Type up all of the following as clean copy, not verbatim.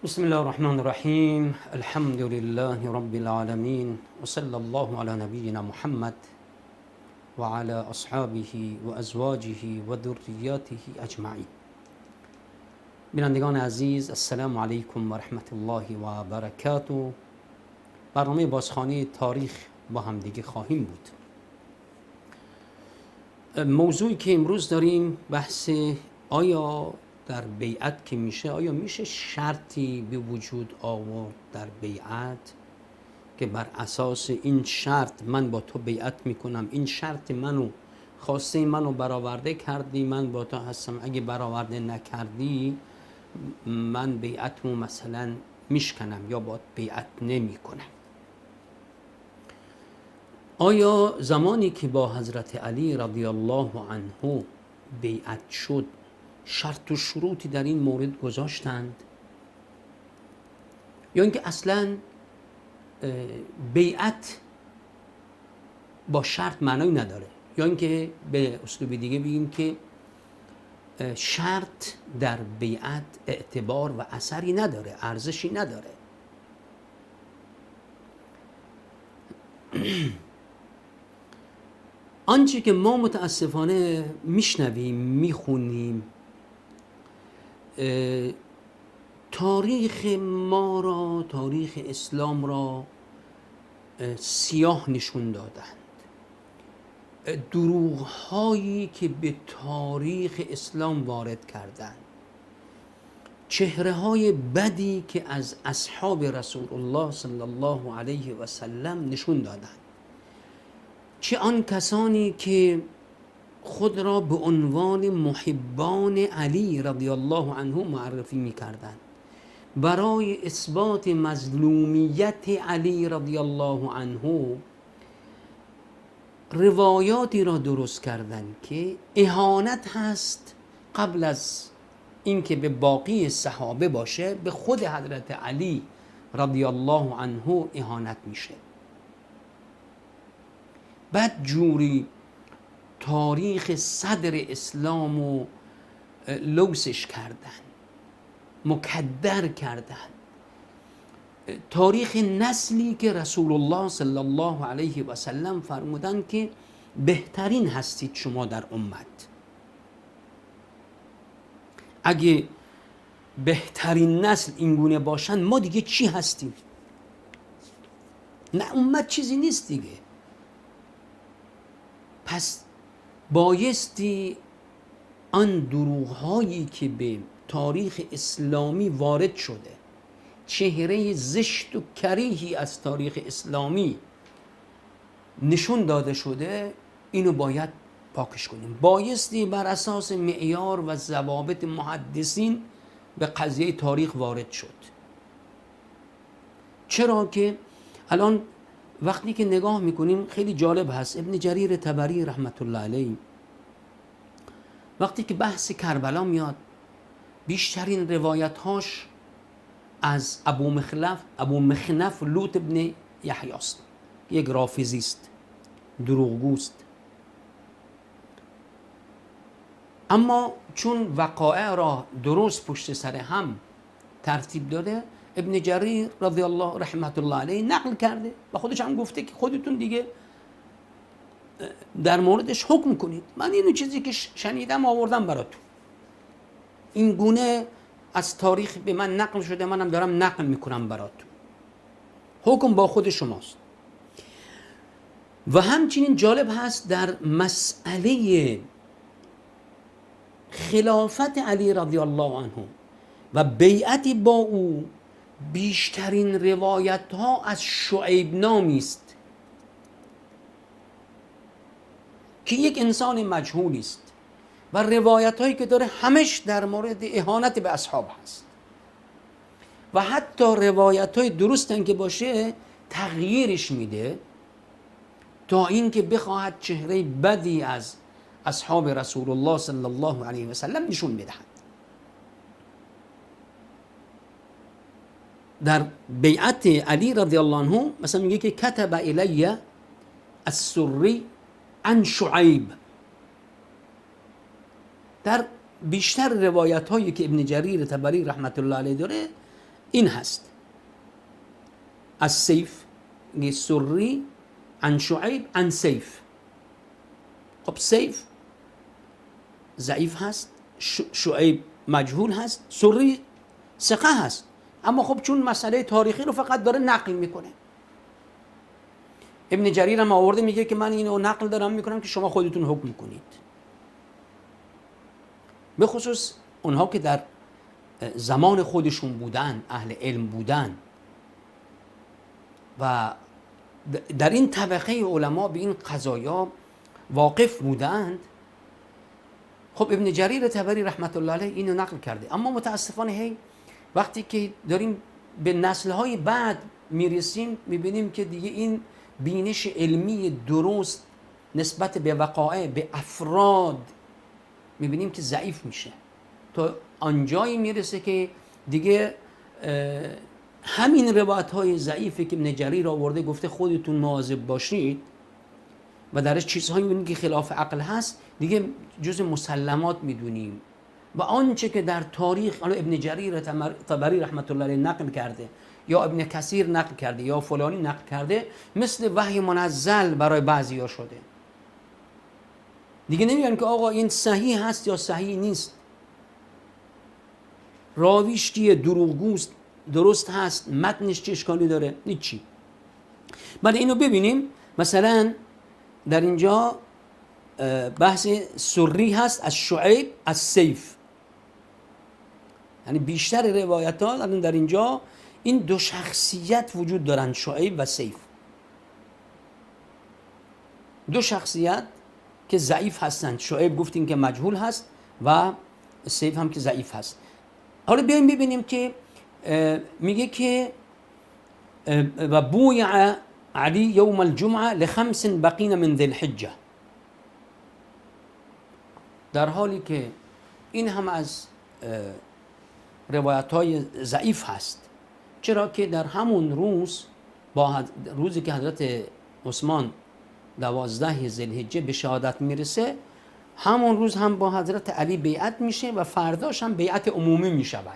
بسم الله الرحمن الرحیم. الحمد لله رب العالمین و صلی الله علی نبینا محمد و علی اصحابه و ازواجه و ذریاته اجمعین. بینندگان عزیز، السلام علیکم و رحمت الله و برکاته. برنامه بازخوانی تاریخ با همدیگه خواهیم بود. موضوعی که امروز داریم بحث آیا در بیعت که میشه، آیا میشه شرطی به وجود آورد در بیعت که بر اساس این شرط من با تو بیعت میکنم، این شرط منو، خواسته منو برآورده کردی، من با تو هستم، اگه برآورده نکردی من بیعتمو مثلا میشکنم یا با بیعت نمیکنم. آیا زمانی که با حضرت علی رضی الله عنه بیعت شد شرط و شروطی در این مورد گذاشتند، یا اینکه اصلا بیعت با شرط معنی نداره، یا اینکه به اسلوب دیگه بگیم که شرط در بیعت اعتبار و اثری نداره، ارزشی نداره. آنچه که ما متاسفانه میشنویم، میخونیم، تاریخ ما را، تاریخ اسلام را سیاه نشون دادند. دروغ هایی که به تاریخ اسلام وارد کردند، چهره های بدی که از اصحاب رسول الله صلی الله علیه و سلم نشون دادند. چه آن کسانی که خود را به عنوان محبان علی رضی الله عنه معرفی می‌کردند، برای اثبات مظلومیت علی رضی الله عنه روایاتی را درست کردند که اهانت هست، قبل از اینکه به باقی صحابه باشه به خود حضرت علی رضی الله عنه اهانت میشه. بعد جوری تاریخ صدر اسلام رو لوسش کردن، مکدر کردن، تاریخ نسلی که رسول الله صلی الله علیه و سلم فرمودن که بهترین هستید شما در امت. اگه بهترین نسل اینگونه باشن ما دیگه چی هستیم؟ نه، امت چیزی نیست دیگه. پس بایستی آن دروغ‌هایی که به تاریخ اسلامی وارد شده، چهره زشت و کریهی از تاریخ اسلامی نشون داده شده، اینو باید پاکش کنیم. بایستی بر اساس معیار و ضوابط محدثین به قضیه تاریخ وارد شد. چرا که الان وقتی که نگاه میکنیم خیلی جالب هست. ابن جریر طبری رحمت الله علیه وقتی که بحث کربلا میاد، بیشترین روایت‌هاش از ابو مخنف لوط ابن یحیی است، یک رافضیست، دروغگوست. اما چون وقایع را درست پشت سر هم ترتیب داده، ابن جریر رضی الله رحمت الله علیه نقل کرده و خودش هم گفته که خودتون دیگه در موردش حکم کنید. من اینو چیزی که شنیدم آوردم براتون. این گونه از تاریخ به من نقل شده، منم دارم نقل میکنم براتون. حکم با خود شماست. و همچنین جالب هست در مسئله خلافت علی رضی الله عنه و بیعت با او، بیشترین روایت ها از شعیب نامی است که یک انسان مجهولی است و روایت هایی که داره همش در مورد اهانت به اصحاب هست و حتی روایت های درستن که باشه تغییرش میده تا اینکه بخواهد چهره بدی از اصحاب رسول الله صلی الله علیه و سلم نشون بدهد. در بیعت علی رضی الله عنه مثلا میگه که کتب الی السری عن شعیب. در بیشتر روایت هایی که ابن جریر طبری رحمت الله علیه داره این هست. از سیف سری عن شعیب عن سیف. خب سیف ضعیف هست، شعیب مجهول هست، سری ثقه هست، اما خب چون مسئله تاریخی رو فقط داره نقل میکنه. ابن جریر هم آورده میگه که من اینو نقل دارم میکنم که شما خودتون حکم کنید. به خصوص اونها که در زمان خودشون بودن، اهل علم بودن و در این طبقه علما به این قضایا واقف بودند. خب ابن جریر طبری رحمت الله علیه اینو نقل کرده، اما متاسفانه هی وقتی که داریم به نسل‌های بعد میرسیم میبینیم که دیگه این بینش علمی درست نسبت به وقایع، به افراد، میبینیم که ضعیف میشه تا آنجایی میرسه که دیگه همین روایت‌های ضعیفی که ابن جریر آورده گفته خودتون مواظب باشید و درش چیزهایی میبینیم که خلاف عقل هست، دیگه جز مسلمات میدونیم و آنچه که در تاریخ ابن جریر طبری رحمت الله علیه نقل کرده یا ابن کثیر نقل کرده یا فلانی نقل کرده مثل وحی منزل برای بعضیا شده. دیگه نمیگن که آقا این صحیح هست یا صحیح نیست، راویش کیه، دروغگوست، درست هست، متنش چه اشکالی داره، هیچی. بعد اینو ببینیم مثلا در اینجا بحث سری هست از شعیب از سیف، یعنی بیشتر روایت ها در اینجا این دو شخصیت وجود دارن، شعیب و سیف، دو شخصیت که ضعیف هستند. شعیب گفتیم که مجهول هست و سیف هم که ضعیف هست. حالا بیایم ببینیم که میگه که و بویع علی یوم الجمعه لخمس بقین من ذی الحجه، در حالی که این هم از روایت های ضعیف هست. چرا که در همون روز با روزی که حضرت عثمان 12 ذی‌الحجه به شهادت میرسه، همون روز هم با حضرت علی بیعت میشه و فرداش هم بیعت عمومی میشود.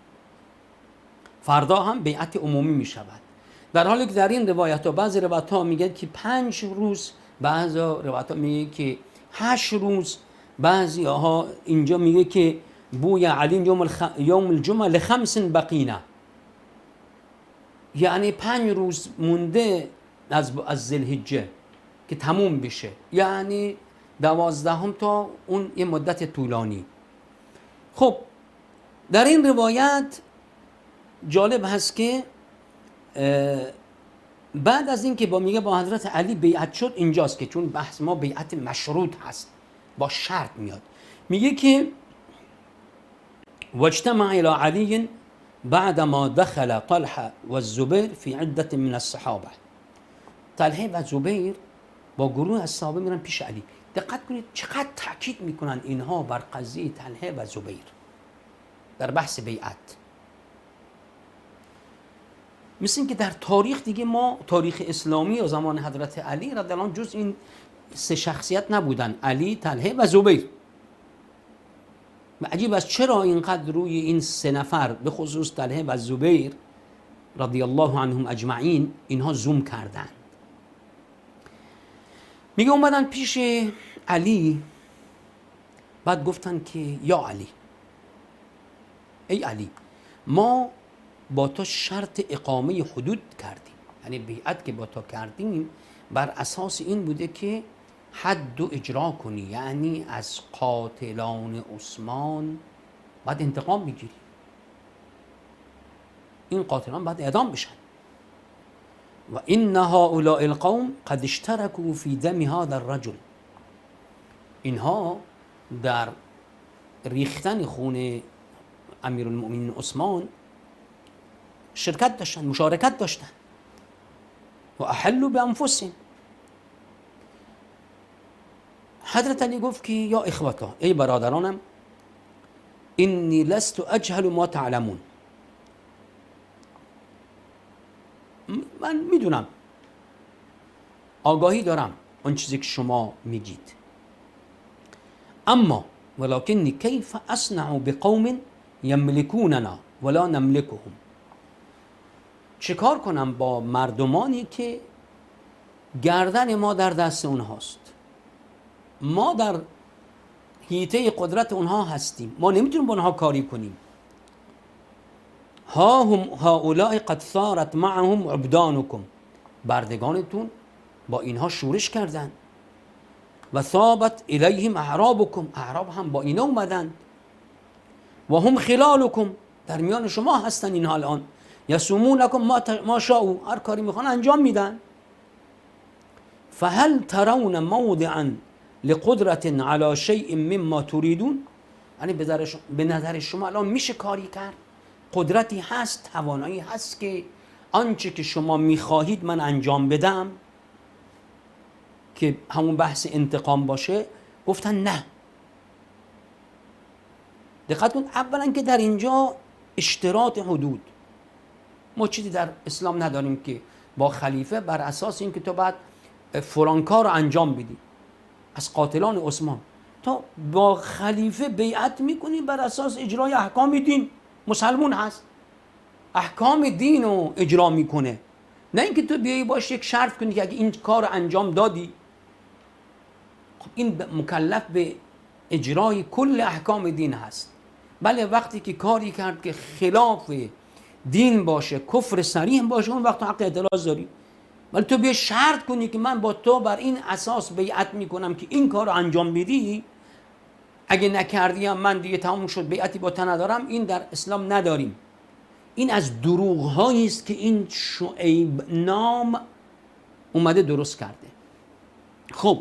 فردا هم بیعت عمومی میشود، در حالی که در این روایت ها بعضی روایت ها میگن که 5 روز، بعضی روایت ها میگه که 8 روز، بعضی ها اینجا میگه که بوی علی یوم الجمعه لخمس بقینه، یعنی 5 روز مونده از ذی‌الحجه که تموم بشه، یعنی 12 تا اون یه مدت طولانی. خب در این روایت جالب هست که بعد از این که میگه با حضرت علی بیعت شد، اینجاست که چون بحث ما بیعت مشروط هست با شرط میاد، میگه که واجتمع الى علی بعدما دخل طلحه والزبير في عده من الصحابه. طلحه و زبیر با گروه از صحابه میرن پیش علی. دقت کنید چقدر تاکید میکنن اینها بر قضیه طلحه و زبیر در بحث بیعت. مثل این که در تاریخ دیگه ما تاریخ اسلامی و زمان حضرت علی رضی الله عنه جز این 3 شخصیت نبودن، علی، طلحه و زبیر. و عجیب است چرا اینقدر روی این 3 نفر به خصوص طلحه و زبیر رضی الله عنهم اجمعین اینها زوم کردند. میگه اومدن پیش علی، بعد گفتن که یا علی، ای علی، ما با تو شرط اقامه حدود کردیم، یعنی بیعت که با تو کردیم بر اساس این بوده که حد و اجرا کنی، یعنی از قاتلان عثمان باید انتقام بگیری، این قاتلان باید اعدام بشن. و ان هؤلاء القوم قد اشتركوا في دم هذا الرجل، اینها در ریختن خون امیرالمؤمنین عثمان شرکت داشتن، مشارکت داشتن. و احلوا بانفسهم. حضرت علی گفت که یا اخوتا، ای برادرانم، انی لست اجهل ما تعلمون، من میدونم، آگاهی دارم اون چیزی که شما میگید، اما ولکنی کیف اصنع بقوم یملکوننا ولا نملکهم. چیکار کنم با مردمانی که گردن ما در دست اونهاست، ما در حیطه قدرت اونها هستیم، ما نمیتونیم با اونها کاری کنیم. ها هم هؤلاء قد ثارت معهم عبدانکم، بردگانتون با اینها شورش کردن. و ثابت الیهم اعرابکم، اعراب هم با اینا اومدن. و هم خلالکم، در میان شما هستن اینها الان. یسومونکم ما شاءوا، هر کاری میخوان انجام میدن. فهل ترون موضعا لقدرت علی شیء مما تريدون، یعنی به نظر شما الان میشه کاری کرد؟ قدرتی هست، توانایی هست که آنچه که شما میخواهید من انجام بدم، که همون بحث انتقام باشه؟ گفتن نه. دقت کن، اولا که در اینجا اشتراط حدود، ما چیزی در اسلام نداریم که با خلیفه بر اساس این که تو بعد فلان کار رو انجام بدی. از قاتلان عثمان تا با خلیفه بیعت میکنی بر اساس اجرای احکام دین، مسلمون هست، احکام دین رو اجرا میکنه، نه اینکه تو بیایی باش یک شرط کنی که اگه این کار رو انجام دادی، خب این مکلف به اجرای کل احکام دین هست. بله وقتی که کاری کرد که خلاف دین باشه، کفر صریح باشه، اون وقت حق اعتراض داری. ولی تو بیا شرط کنی که من با تو بر این اساس بیعت میکنم که این کار رو انجام بدی، اگه نکردی هم من دیگه تموم شد، بیعتی با تو ندارم، این در اسلام نداریم. این از دروغ هایی است که این شعیب نام اومده درست کرده. خب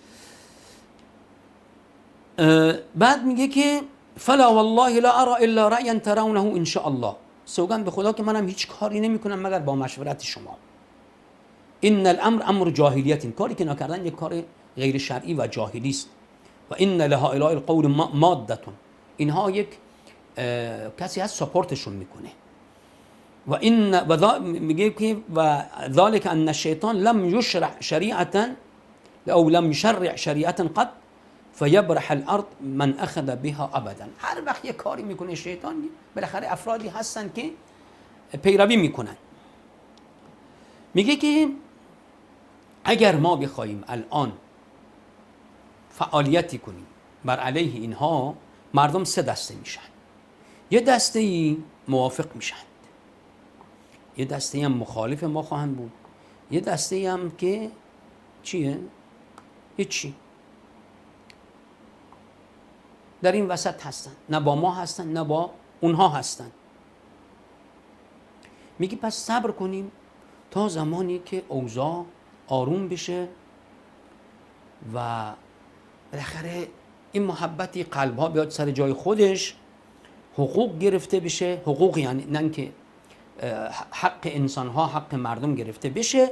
بعد میگه که فلا والله لا ارى الا رأيا ترونه ان شاء الله، سوگند به خدا که منم هیچ کاری نمیکنم مگر با مشورت شما. ان الامر امر جاهلیت، کاری که نکردن یک کار غیر شرعی و جاهلی است. و ان لهؤلاء القول مادتون، اینها یک کسی هست ساپورتشون میکنه. و این و میگه که و ذلك ان الشیطان لم یشرع شریعتا او لم یشرع شریعتا قط فیبرح الارض من اخذ بها ابدا. هر وقت یک کاری میکنه شیطان، بالاخره افرادی هستن که پیروی میکنن. میگه که اگر ما بخوایم الان فعالیتی کنیم بر علیه اینها، مردم سه دسته میشن. یه دسته ای موافق میشن، یه دسته ای هم مخالف ما خواهند بود، یه دسته ای هم که چیه؟ هیچی، در این وسط هستن، نه با ما هستن نه با اونها هستن. میگی پس صبر کنیم تا زمانی که اوضاع آروم بشه و بالاخره این محبتی قلب ها بیاد سر جای خودش، حقوق گرفته بشه، حقوق یعنی نه که حق انسان ها، حق مردم گرفته بشه.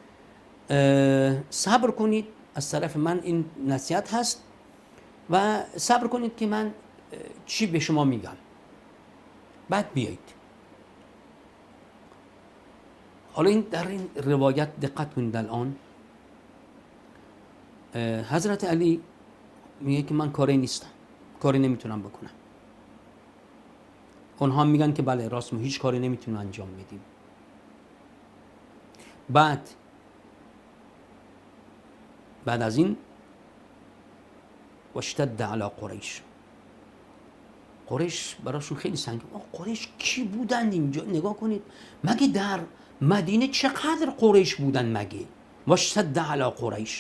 صبر کنید، از طرف من این نصیحت هست، و صبر کنید که من چی به شما میگم، بعد بیایید. حالا این در این روایت دقت کنید، الان حضرت علی میگه که من کاری نیستم، کاری نمیتونم بکنم. اونها میگن که بله راست، ما هیچ کاری نمیتونیم انجام بدیم. بعد از این واشتد علی قریش، قریش براشون خیلی سنگین. قریش کی بودن اینجا؟ نگاه کنید، مگه در مدینه چقدر قریش بودن مگه؟ واشتد علی قریش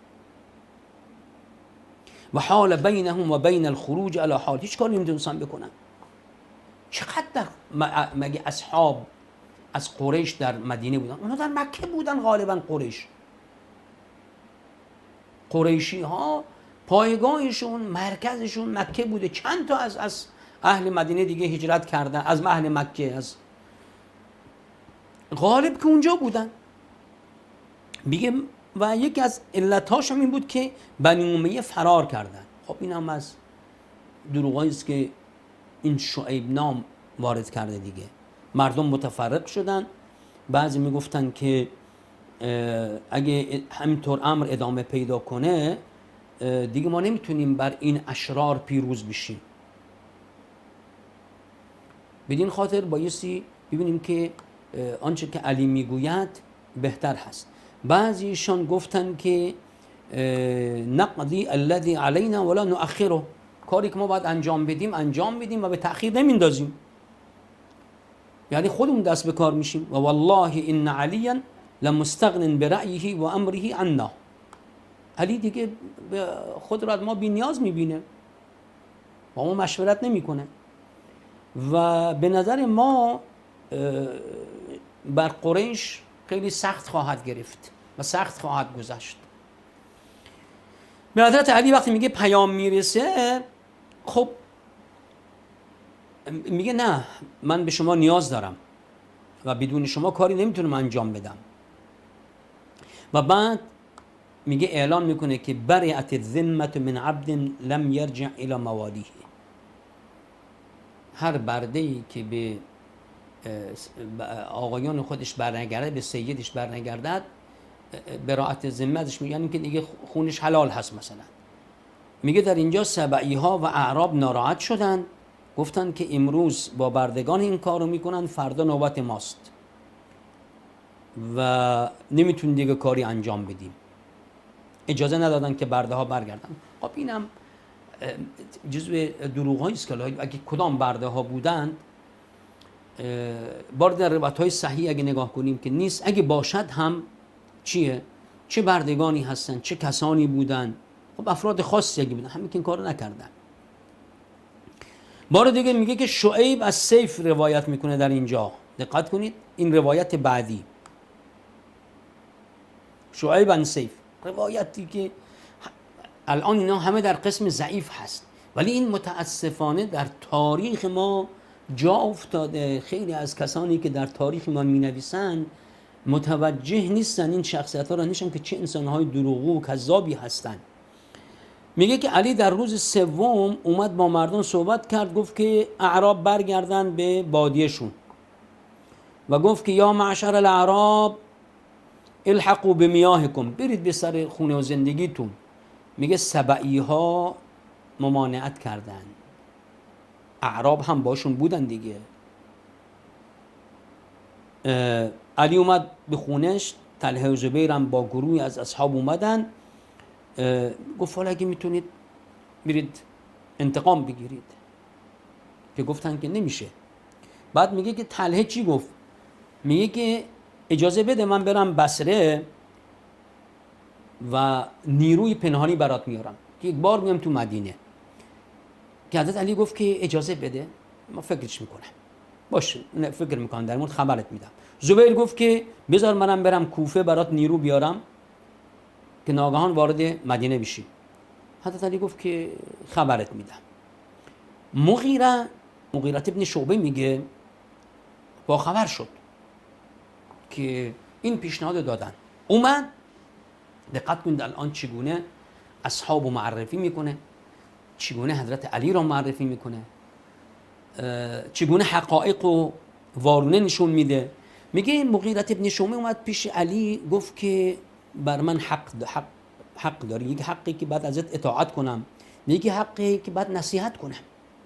و حال بینهم و بین الخروج علی حال، هیچ کاری نمیتونستن بکنن. چقدر مگه اصحاب از قریش در مدینه بودن؟ اونا در مکه بودن غالبا. قریشی ها پایگاهشون، مرکزشون مکه بوده. چند تا از اهل مدینه دیگه هجرت کردن، از اهل مکه، از غالب که اونجا بودن. میگه و یکی از علتاش هم این بود که بنی امیه فرار کردن. خب این هم از دروغایی است که این شعیب نام وارد کرده دیگه. مردم متفرق شدن، بعضی میگفتن که اگه همینطور امر ادامه پیدا کنه دیگه ما نمیتونیم بر این اشرار پیروز بشیم. بدین خاطر بایستی ببینیم که آنچه که علی میگوید بهتر هست. بعضیشان گفتن که نقضی الذی علینا ولا نؤخره، کاری که ما باید انجام بدیم و به تأخیر نمیندازیم، یعنی خودمون دست به کار میشیم. و والله ان علیا لمستغن برأیه و امره عنا، علی دیگه خود را از ما بی نیاز میبینه، با ما مشورت نمیکنه و به نظر ما بر قریش خیلی سخت خواهد گرفت و سخت خواهد گذشت. به حضرت علی وقتی میگه پیام میرسه، خب میگه نه، من به شما نیاز دارم و بدون شما کاری نمیتونم انجام بدم. و بعد میگه اعلان میکنه که برئت الذمة من عبد لم یرجع الی موالیه، هر برده‌ای که به آقایان خودش برنگرده، به سیدش برنگردد، براءت ذمتش میگه، یعنی که دیگه خونش حلال هست. مثلا میگه در اینجا سبعی ها و اعراب ناراحت شدن، گفتن که امروز با بردگان این کارو میکنن، فردا نوبت ماست و نمیتونیم دیگه کاری انجام بدیم. اجازه ندادن که برده ها برگردن. خب اینم جزء دروغ هایی است که اگه کدام برده ها بودند، بار در روایت های صحیح اگه نگاه کنیم که نیست، اگه باشد هم چیه، چه بردگانی هستن، چه کسانی بودن، خب افراد خاصی اگه بودن، همین که این کارو نکردن. بار دیگه میگه که شعیب از سیف روایت میکنه در اینجا، دقت کنید این روایت بعدی، شعیب عن سیف، روایتی که الان اینا همه در قسم ضعیف هست، ولی این متاسفانه در تاریخ ما جا افتاده. خیلی از کسانی که در تاریخ ما مینویسن متوجه نیستن این شخصیت ها را، نشون که چه انسان های دروغگو و کذابی هستن. میگه که علی در روز سوم اومد با مردم صحبت کرد، گفت که اعراب برگردن به بادیهشون و گفت که یا معشر الاعراب الحقوا بمیاهکم، برید به سر خونه و زندگیتون. میگه سبعی ها ممانعت کردن، اعراب هم باشون بودن دیگه. علی اومد به خونش، طلحه و زبیر هم با گروهی از اصحاب اومدن، گفت حالا اگه میتونید برید انتقام بگیرید، که گفتن که نمیشه. بعد میگه که طلحه چی گفت؟ میگه که اجازه بده من برم بصره و نیروی پنهانی برات میارم که یک بار میام تو مدینه. که حضرت علی گفت که اجازه بده، ما فکرش میکنم، باشه فکر میکنم، در مورد خبرت میدم. زبیر گفت که بذار منم برم کوفه برات نیرو بیارم که ناگهان وارد مدینه بشی. حضرت علی گفت که خبرت میدم. مغیره ابن شعبه میگه با خبر شد که این پیشنهاد دادن، اومد. دقت کنید الان چگونه اصحاب رو معرفی میکنه، چگونه حضرت علی را معرفی میکنه، چگونه حقایق و وارونه نشون میده. میگه مغیره ابن شعبه اومد پیش علی، گفت که بر من حق داری، یک حقی که بعد ازت اطاعت کنم، یک حقی که بعد نصیحت کنم.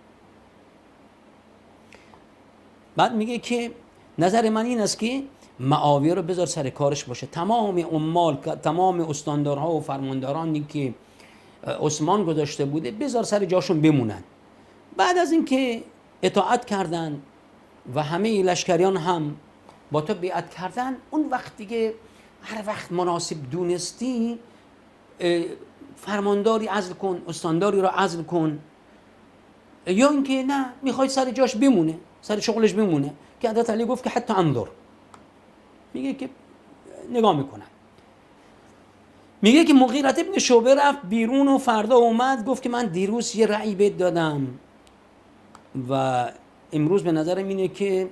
بعد میگه که نظر من این است که معاویه رو بذار سر کارش باشه، تمام عمال، تمام استاندارها و فرماندارانی که عثمان گذاشته بوده بذار سر جاشون بمونن. بعد از اینکه اطاعت کردن و همه لشکریان هم با تو بیعت کردن، اون وقت دیگه هر وقت مناسب دونستی فرمانداری عزل کن، استانداری رو عزل کن، یا اینکه نه میخوای سر جاش بمونه، سر شغلش بمونه. که حضرت علی گفت که حتی انظر، میگه که نگاه میکنم. میگه که مغیره ابن شعبه رفت بیرون و فردا اومد گفت که من دیروز یه رأی بهت دادم و امروز به نظرم اینه که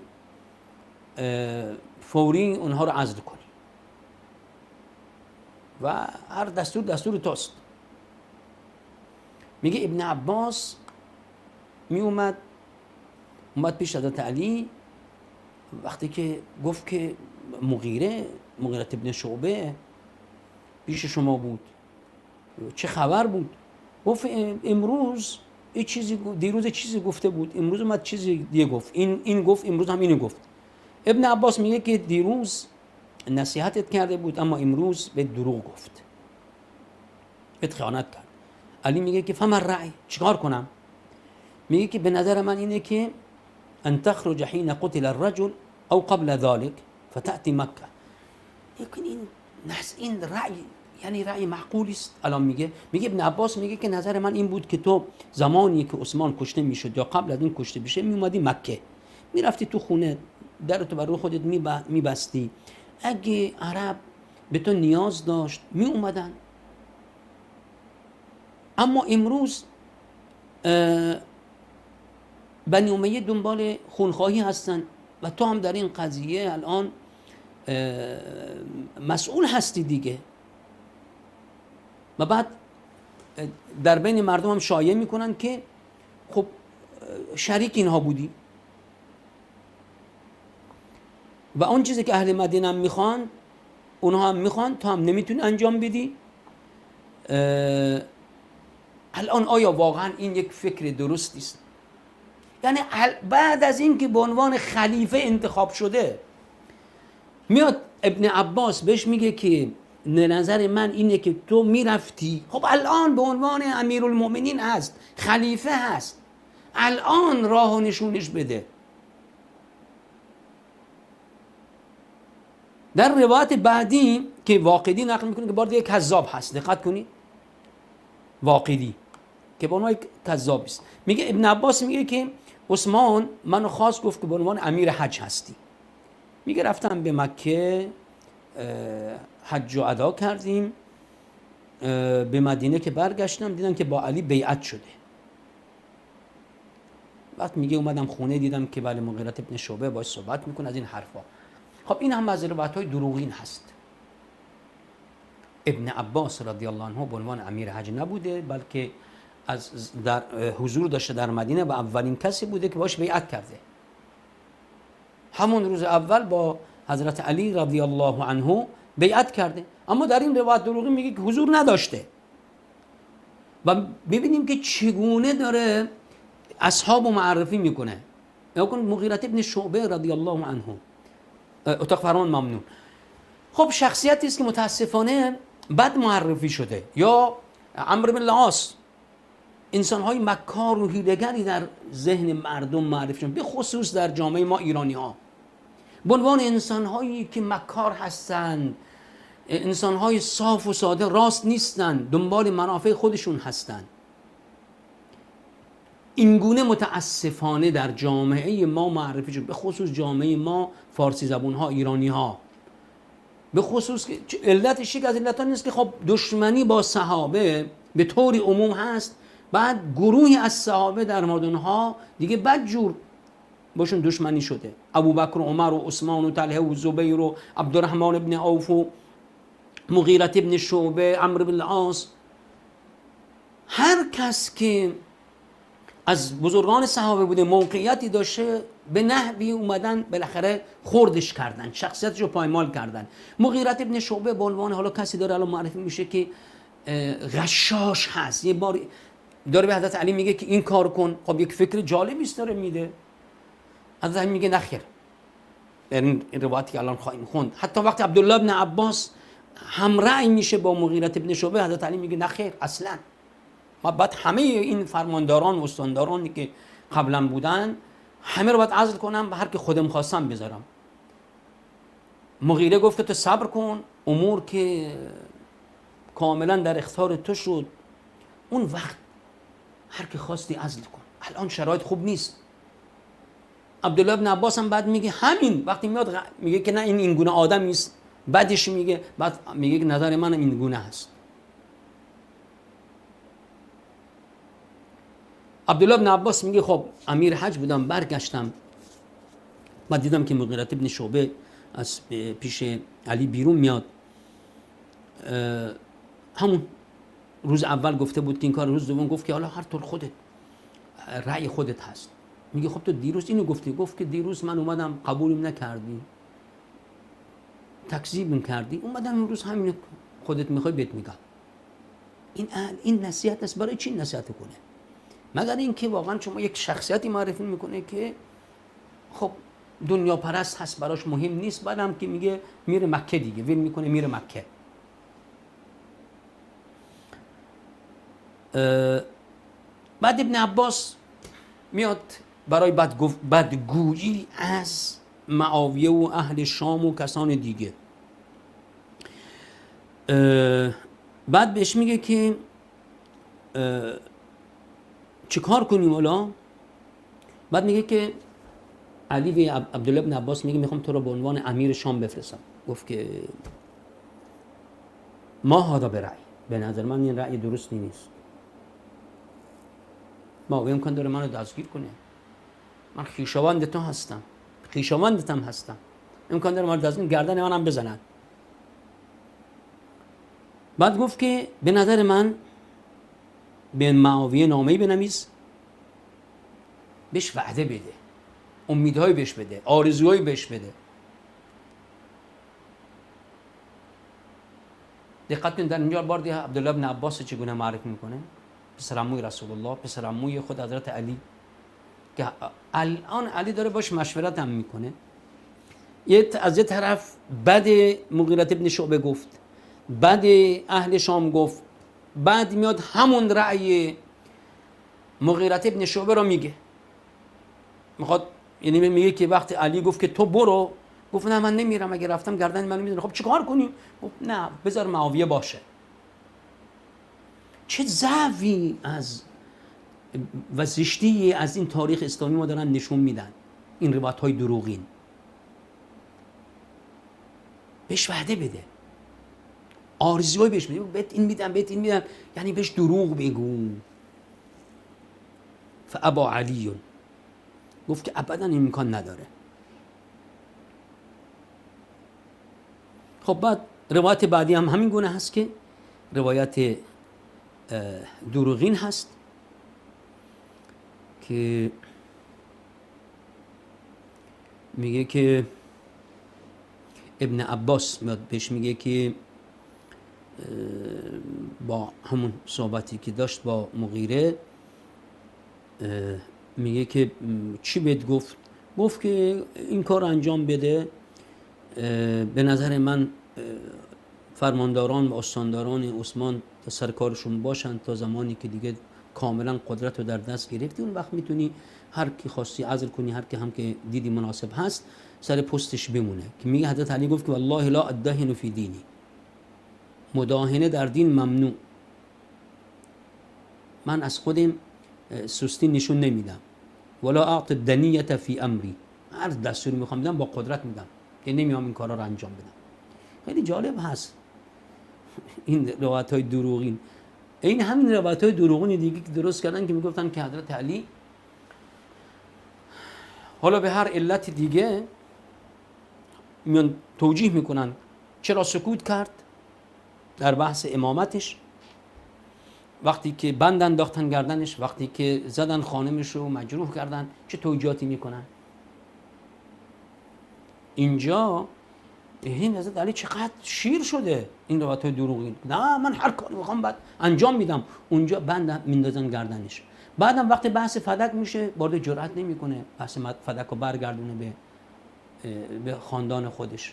فوری اونها رو عزل کنی و هر دستور توست. میگه ابن عباس اومد پیش حضرت علی وقتی که گفت که مغیره ابن شعبه پیش شما بود، چه خبر بود؟ گفت امروز دیروز چیزی گفته بود، امروز اومد چیزی دیگه گفت، این گفت امروز هم اینو گفت. ابن عباس میگه که دیروز نصیحتت کرده بود اما امروز به دروغ گفت، بهت خیانت کرد. علی میگه که فمن رأی، چیکار کنم؟ میگه که به نظر من اینه که ان تخرج حين قتل الرجل او قبل ذلك فتأتی مکه. یکن این رأی، یعنی رأی معقولی است. الان میگه ابن عباس میگه که نظر من این بود که تو زمانی که عثمان کشته میشد یا قبل از این کشته بشه میومدی مکه، میرفتی تو خونه، درتو بر روی خودت میبستی، اگه عرب به تو نیاز داشت میومدن. اما امروز بنی امیه دنبال خونخواهی هستن و تو هم در این قضیه الان مسئول هستی دیگه. و بعد در بین مردم هم شایعه میکنن که خب شریک اینها بودی و اون چیزی که اهل مدینه هم میخوان اونها هم میخوان، تو هم نمیتونی انجام بدی. الان آیا واقعا این یک فکر درستی است؟ یعنی بعد از این که به عنوان خلیفه انتخاب شده میاد ابن عباس بهش میگه که نظر من اینه که تو میرفتی، خب الان به عنوان امیرالمؤمنین هست، خلیفه هست، الان راه و نشونش بده. در روایت بعدی که واقدی نقل میکنه که بار یک کذاب هست، دقت کنید، واقدی که به عنوان کذاب است، میگه ابن عباس میگه که عثمان منو خواست، گفت که به عنوان امیر حج هستی. میگه رفتم به مکه حج رو ادا کردیم، به مدینه که برگشتم دیدم که با علی بیعت شده. وقت میگه اومدم خونه دیدم که بله مغیرة ابن شعبه باش صحبت میکنه از این حرفا. خب این هم از روایت‌های دروغین هست. ابن عباس رضی الله عنه به عنوان امیر حج نبوده، بلکه از در حضور داشته در مدینه و اولین کسی بوده که باش بیعت کرده. همون روز اول با حضرت علی رضی الله عنه بیعت کرده، اما در این روایت دروغی میگه که حضور نداشته. و ببینیم که چگونه داره اصحاب معرفی میکنه. نگاه مغیرة ابن شعبه رضی الله عنه، اتاق فرمان ممنون. خب شخصیتی است که متاسفانه بد معرفی شده. یا عمرو بن العاص، انسان‌های مکار و حیله‌گری در ذهن مردم معرفی شدن، به خصوص در جامعه ما ایرانی‌ها، به عنوان انسان‌هایی که مکار هستند، انسان‌های صاف و ساده، راست نیستند، دنبال منافع خودشون هستند. اینگونه متاسفانه در جامعه ما معرفی شد، به خصوص جامعه ما فارسی زبون‌ها، ایرانی‌ها، به خصوص که علتش یک از علت‌ها نیست که خب دشمنی با صحابه به طور عموم هست، بعد گروهی از صحابه در مورد اونها دیگه بدجور باشون دشمنی شده. ابوبکر و عمر و عثمان و طلحه و زبیر و عبدالرحمن ابن عوف و مغیرة ابن شعبه، عمرو بن العاص، هر کس که از بزرگان صحابه بوده، موقعیتی داشته، به نحوی اومدن بالاخره خوردش کردن، شخصیتش رو پایمال کردن. مغیرة ابن شعبه به عنوان حالا کسی داره الان معرفی میشه که غشاش هست، یه بار داره به حضرت علی میگه که این کار کن، خب یک فکر جالبی است داره میده، حضرت علی میگه نخیر. در این روایتی که الان خواهیم خوند، حتی وقتی عبدالله ابن عباس همرأی میشه با مغیرة ابن شعبه، حضرت علی میگه نخیر اصلا، ما بعد همه این فرمانداران و استاندارانی که قبلا بودن همه رو باید عزل کنم و هر که خودم خواستم بذارم. مغیره گفت که تو صبر کن، امور که کاملا در اختیار تو شد، اون وقت هر که خواستی عزل کن، الان شرایط خوب نیست. عبدالله ابن عباس هم بعد میگه همین، وقتی میاد میگه که نه این گونه آدم نیست، بعدش میگه، بعد میگه که نظر من این گونه هست. عبدالله ابن عباس میگه خب امیر حج بودم، برگشتم، بعد دیدم که مغیرة ابن شعبه از پیش علی بیرون میاد. همون روز اول گفته بود که این کار، روز دوم گفت که حالا هر طور خودت، رأی خودت هست. میگه خب تو دیروز اینو گفتی، گفت که دیروز من اومدم قبولم نکردی، تکذیبم کردی، اومدم امروز همین خودت میخوای بهت میگم. این نصیحت است. برای چی نصیحت کنه؟ مگر اینکه واقعا شما یک شخصیتی معرفی میکنه که خب دنیا پرست هست، براش مهم نیست. بعدم که میگه میره مکه دیگه، ویل میکنه میره مکه. بعد ابن عباس میاد برای بدگویی از معاویه و اهل شام و کسان دیگه. بعد بهش میگه که چه کار کنیم حالا؟ بعد میگه که علی به عبدالله بن عباس میگه میخوام تو رو به عنوان امیر شام بفرستم. گفت که ما هذا برأی، به نظر من این رأی درستی نیست. معاویه امکان داره منو دستگیر کنه، من خویشاوند تو هستم، خویشاوندتم هستم، امکان داره منو دستگیر گردن منم بزنن. بعد گفت که به نظر من به معاویه نامه‌ای بنویس، بهش وعده بده، امیدهایی بهش بده، آرزوهایی بهش بده. دقت کنید در اینجا بار دیگه عبدالله بن عباس چگونه معرفی میکنه؟ پسر عموی رسول الله، پسر عموی خود حضرت علی، که الان علی داره باش مشورت هم میکنه. از یه طرف بعد مغیرة ابن شعبه گفت، بعد اهل شام گفت، بعد میاد همون رأی مغیرة ابن شعبه رو میگه. میخواد یعنی میگه که وقتی علی گفت که تو برو، گفت نه من نمیرم، اگه رفتم گردن منو میدونه. خب چیکار کنیم؟ گفت نه بذار معاویه باشه. چه ضعفی از و زشتی از این تاریخ اسلامی ما دارن نشون میدن، این روایت های دروغین. بهش وعده بده، آرزوهای بهش بده، بهت این میدم بهت این میدم، یعنی بهش دروغ بگو. فابا علی، گفت که ابدا این امکان نداره. خب بعد روایت بعدی هم همین گونه هست که روایت دروغین هست که میگه که ابن عباس میاد بهش میگه که با همون صحبتی که داشت با مغیره، میگه که چی بهت گفت؟ گفت که این کار انجام بده، به نظر من فرمانداران و استانداران عثمان تا سر کارشون باشن تا زمانی که دیگه کاملا قدرت رو در دست گرفتی، اون وقت میتونی هر کی خواستی عزل کنی، هر کی هم که دیدی مناسب هست سر پستش بمونه. که میگه حضرت علی گفت که والله لا ادهن فی دینی، مداهنه در دین ممنوع، من از خودم سستی نشون نمیدم. ولا اعطی الدنیة فی امری، هر دستوری میخوام بدم با قدرت میدم، که نمیام این کارا رو انجام بدم. خیلی جالب هست این روایت های دروغین. این همین روایت های دروغین دیگه که درست کردن که میگفتن که حضرت علی حالا به هر علت دیگه میان توجیه میکنن چرا سکوت کرد در بحث امامتش، وقتی که بند انداختن گردنش، وقتی که زدن خانمش رو مجروح کردن، چه توجیهاتی میکنن. اینجا این حضرت علی چقدر شیر شده این روایت های دروغین، نه من هر کاری میخوام بعد انجام میدم. اونجا بند میندازن گردنش. بعدم وقتی بحث فدک میشه وارد جرأت نمیکنه بحث فدک رو برگردونه به خاندان خودش.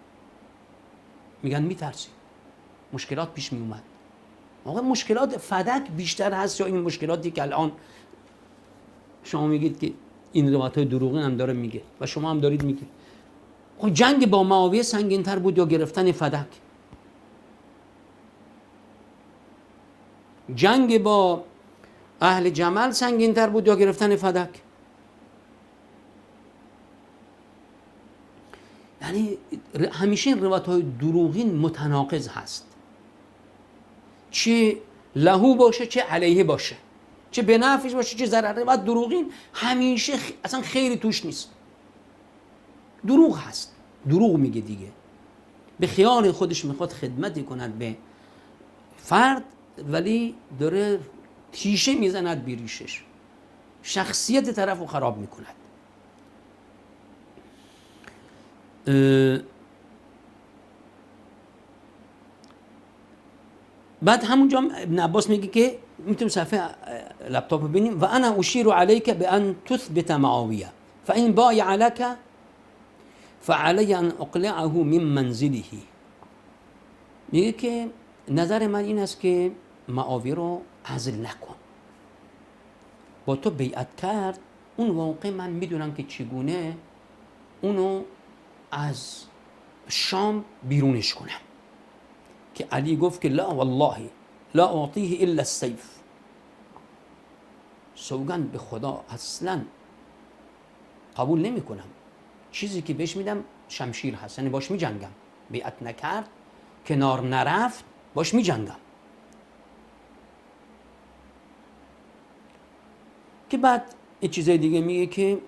میگن میترسی، مشکلات پیش میومد. آقا مشکلات فدک بیشتر هست یا این مشکلاتی که الان شما میگید که این روایت های دروغین هم داره میگه و شما هم دارید میگید؟ خب جنگ با معاویه سنگین‌تر بود یا گرفتن فدک؟ جنگ با اهل جمل سنگین‌تر بود یا گرفتن فدک؟ یعنی همیشه این روایت‌های دروغین متناقض هست، چه لهو باشه چه علیه باشه، چه به نفعش باشه چه ضرره. روایت دروغین همیشه اصلا خیری توش نیست، دروغ هست، دروغ میگه دیگه، به خیال خودش میخواد خدمتی کند به فرد ولی داره تیشه میزند به ریشش، شخصیت طرف رو خراب میکند. بعد همونجا ابن عباس میگه که میتونیم صفحه لپتاپ ببینیم و انا اشیر علیک بان تثبت معاویه فان بايع لك فعلی ان اقلعه من منزله. میگه که نظر من این است که معاویه رو عزل نکن، با تو بیعت کرد، اون واقع من میدونم که چگونه اونو از شام بیرونش کنم. که علی گفت که لا والله لا اعطیه الا السیف، سوگند به خدا اصلا قبول نمی کنم، چیزی که بهش میدم شمشیر هست، یعنی باش می جنگم. بیعت نکرد، کنار نرفت، باش می جنگم. که بعد یه چیزای دیگه میگه که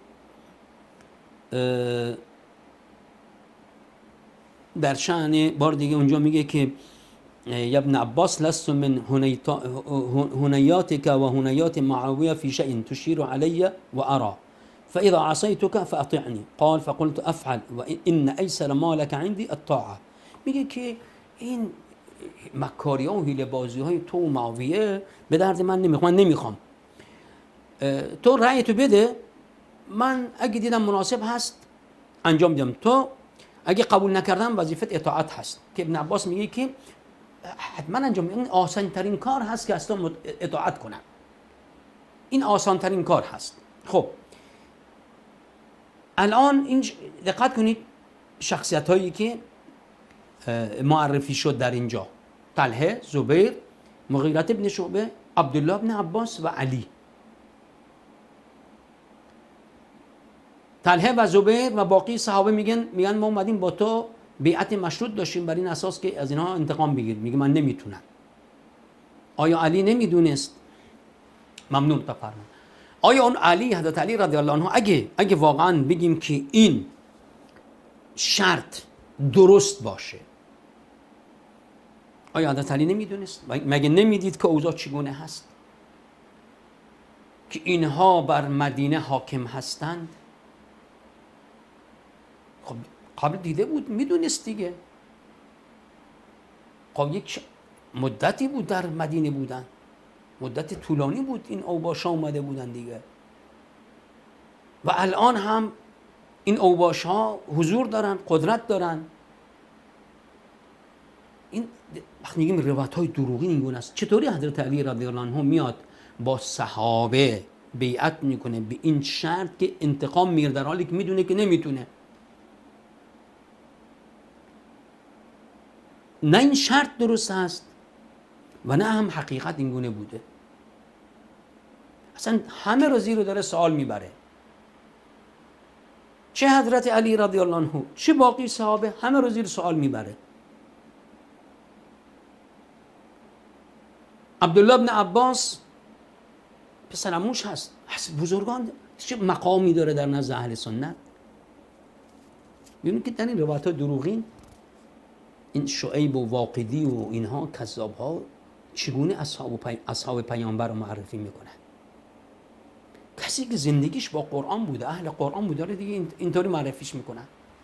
در شأن بار دیگه اونجا میگه که یا ابن عباس لست من هنیاتك و هنیات معاویه في شيء تشير علي وارى فاذا عصيتك فاطعني قال فقلت افعل وان ايسر ما لك عندي الطاعه. میگه که این مکاری ها و حیله بازی های تو و معاویه به درد من نمیخوام، من نمیخوام. تو رأی تو بده، من اگه دیدم مناسب هست انجام میدم، تو اگه قبول نکردم وظیفت اطاعت هست. که ابن عباس میگه که حتما انجام میدم، این آسان ترین کار هست که اصلا اطاعت کنم، این آسان ترین کار هست. خب الان این دقت کنید شخصیت هایی که معرفی شد در اینجا: طلحه، زبیر، مغیره ابن شعبه، عبدالله ابن عباس و علی. طلحه و زبیر و باقی صحابه میگن ما اومدیم با تو بیعت مشروط داشتیم بر این اساس که از اینها انتقام بگیریم. میگه من نمیتونم. آیا علی نمیدونست؟ ممنون تفرمان. آیا اون علی، حضرت علی رضی الله عنه، اگه واقعا بگیم که این شرط درست باشه، آیا حضرت علی نمیدونست؟ مگه نمیدید که اوضاع چگونه هست؟ که اینها بر مدینه حاکم هستند؟ خب قبل دیده بود، میدونست دیگه. خب یک مدتی بود در مدینه بودن، مدت طولانی بود این اوباشا اومده بودن دیگه، و الان هم این اوباشا حضور دارن، قدرت دارن. این وقتی میگیم روایت های دروغین این گونه است. چطوری حضرت علی رضی الله عنه میاد با صحابه بیعت میکنه به این شرط که انتقام میگیره، در حالی که میدونه که نمیتونه؟ نه این شرط درست است و نه هم حقیقت این گونه بوده. اصلا همه رو زیر داره سوال میبره، چه حضرت علی رضی الله عنه چه باقی صحابه، همه رو زیر سوال میبره. عبدالله ابن عباس پسرعموش هست، بزرگان، چه مقامی داره در نزد اهل سنت. ببینید که در این روایت های دروغین این شعیب و واقدی و اینها کذاب ها چگونه اصحاب پیامبر رو معرفی میکنن. کسی که زندگیش با قرآن بوده، اهل قرآن بوده، دیگه اینطوری معرفیش میکنن.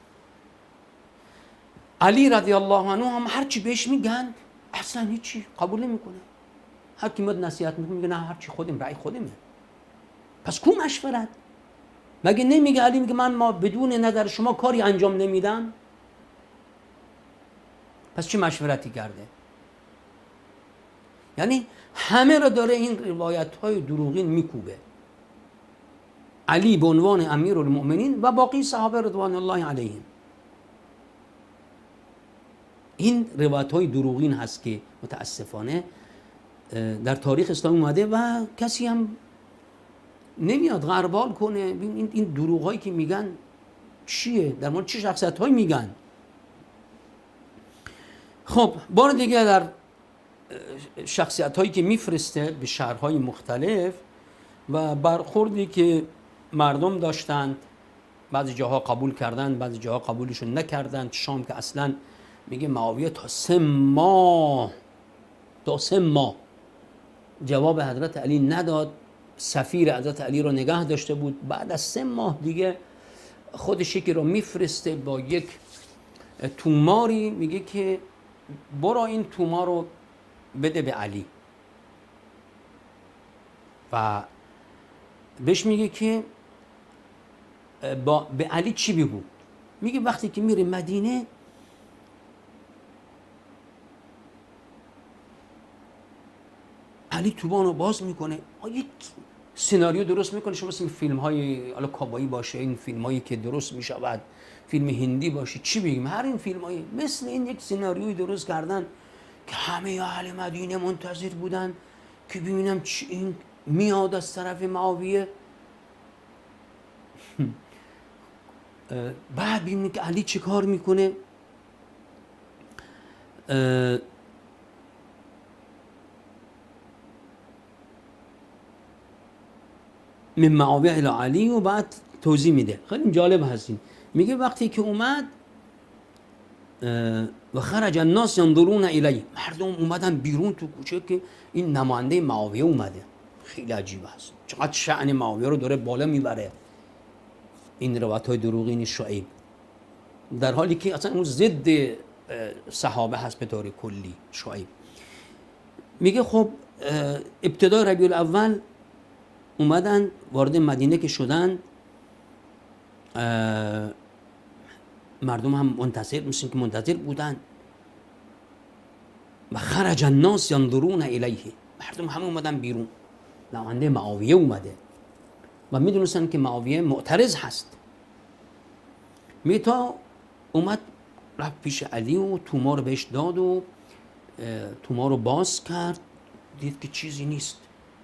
علی رضی الله عنه هم هرچی بهش میگن اصلا هیچی قبول نمیکنه. هر کی میاد نصیحت میکنه میگه نه هرچی خودم رأی خودمه. پس کو مشورت؟ مگه نمیگه علی، میگه ما بدون نظر شما کاری انجام نمیدم؟ پس چه مشورتی کرده؟ یعنی همه را داره این روایت های دروغین میکوبه. علی به عنوان امیرالمؤمنین و باقی صحابه رضوان الله علیهم. این روایت های دروغین هست که متاسفانه در تاریخ اسلام اومده و کسی هم نمیاد غربال کنه. این دروغ هایی که میگن چیه؟ در مورد چه شخصیت هایی میگن؟ خب بار دیگه در شخصیت هایی که میفرسته به شهرهای مختلف و برخوردی که مردم داشتند، بعضی جاها قبول کردند، بعضی جاها قبولشون نکردند. شام که اصلا میگه معاویه تا 3 ماه جواب حضرت علی نداد، سفیر حضرت علی رو نگه داشته بود. بعد از 3 ماه دیگه خودش یکی رو میفرسته با یک توماری، میگه که برو این تومار رو بده به علی و بهش میگه که به علی چی بگو؟ میگه وقتی که میره مدینه علی توبان رو باز میکنه، یک سیناریو درست میکنه. شما مثل فیلم های حالا کابایی باشه، این فیلم هایی که درست میشود، فیلم هندی باشه، چی بگیم، هر این فیلم هایی مثل این یک سیناریوی درست کردن که همه اهل مدینه منتظر بودن که ببینم چی این میاد از طرف معاویه. بعد ببینید که علی چه کار میکنه. من معاویه الی علی و بعد توضیح میده، خیلی جالب هستین. میگه وقتی که اومد و خرج الناس ينظرون الیه، مردم اومدن بیرون تو کوچه که این نماینده معاویه اومده. خیلی عجیب است چقدر شأن معاویه رو داره بالا میبره این روایت های دروغین شعیب، در حالی که اصلا اون ضد صحابه هست به طور کلی. شعیب میگه خب ابتدای ربیع الاول اومدن وارد مدینه که شدن، مردم هم منتظر، مثل که منتظر بودن. و خرج الناس ينظرون الیه، مردم همه اومدن بیرون، نماینده معاویه اومده و میدونستن که معاویه معترض هست. میتا اومد رفت پیش علی و توما رو بهش داد و توما رو باز کرد، دید که چیزی نیست.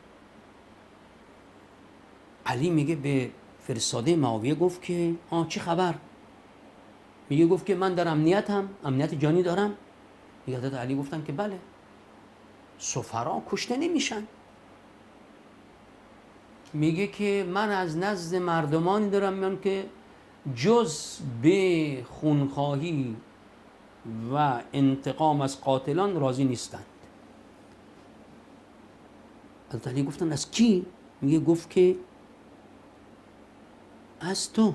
علی میگه به فرستاده معاویه گفت که چی خبر؟ میگه گفت که من در امنیتم، امنیت جانی دارم. میگه حضرت علی گفتن که بله، سفرا کشته نمیشن. میگه که من از نزد مردمانی دارم میان که جز به خونخواهی و انتقام از قاتلان راضی نیستند. حضرت علی گفتن از کی؟ میگه گفت که از تو.